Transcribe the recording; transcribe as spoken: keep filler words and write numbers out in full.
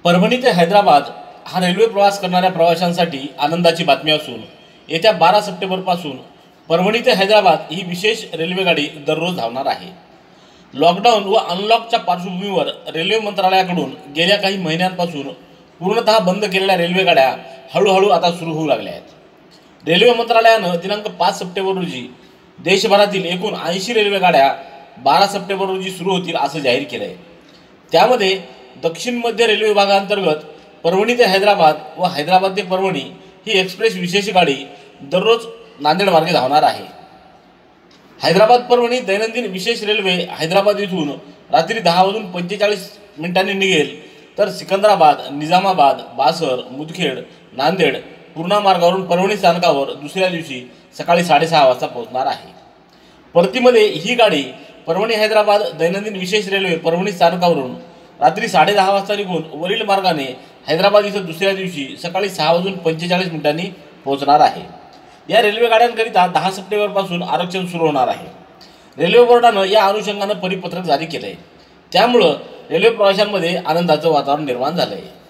परभणी ते हैदराबाद हा रेल्वे प्रवास करणाऱ्या प्रवाशांसाठी आनंदाची बातमी असून येत्या बारा सप्टेंबरपासून परभणी ते हैदराबाद ही विशेष रेल्वेगाडी दररोज धावणार आहे। लॉकडाऊन व अनलॉकच्या पार्श्वभूमीवर रेल्वे मंत्रालयाकडून गेल्या काही महिन्यांपासून पूर्णतः बंद केलेल्या रेल्वेगाड्या हळूहळू आता सुरू होऊ लागल्या आहेत। रेल्वे मंत्रालयाने दिनांक पाच सप्टेंबर रोजी देशभरातील एकूण ऐंशी रेल्वेगाड्या बारा सप्टेंबर रोजी सुरू होतील असं जाहीर केलं आहे। त्यामध्ये दक्षिण मध्य रेल्वे विभागांतर्गत परभणी ते हैदराबाद व हैदराबाद ते परभणी ही एक्सप्रेस विशेष गाडी दररोज नांदेड मार्गे धावणार आहे। हैदराबाद परभणी दैनंदिन विशेष रेल्वे हैदराबाद इथून रात्री दहा वाजून पंचेचाळीस मिनिटांनी निघेल, तर सिकंदराबाद, निजामाबाद, बासर, मुदखेड, नांदेड पूर्णा मार्गावरून परभणी स्थानकावर दुसऱ्या दिवशी सकाळी साडेसहा वाजता पोहोचणार आहे। परतीमध्ये ही गाडी परभणी हैदराबाद दैनंदिन विशेष रेल्वे परभणी स्थानकावरून रात्री साडे दहा वाजता निघून वरील मार्गाने हैदराबाद इथं दुसऱ्या दिवशी सकाळी सहा वाजून पंचेचाळीस मिनिटांनी पोहोचणार आहे। या रेल्वे गाड्यांकरिता दहा सप्टेंबरपासून आरक्षण सुरू होणार आहे। रेल्वे बोर्डानं या अनुषंगानं परिपत्रक जारी केलं आहे, त्यामुळं रेल्वे प्रवाशांमध्ये आनंदाचं वातावरण निर्माण झालं आहे।